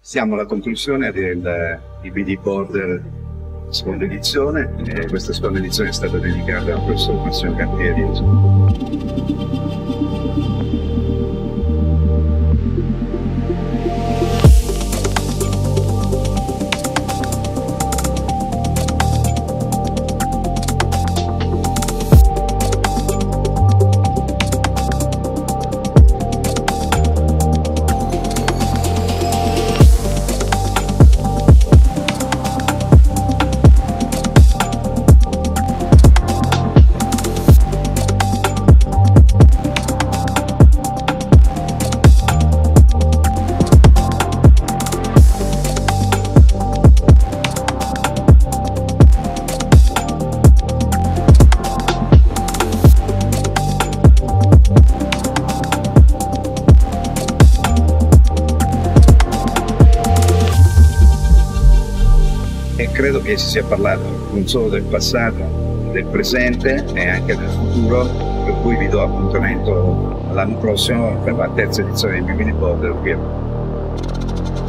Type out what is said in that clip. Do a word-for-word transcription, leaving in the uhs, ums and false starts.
Siamo alla conclusione del B D Border seconda edizione e questa seconda edizione è stata dedicata al professor Massimo Cantieri. E credo che si sia parlato non solo del passato, del presente e anche del futuro, per cui vi do appuntamento l'anno prossimo per la terza edizione di B D Border qui a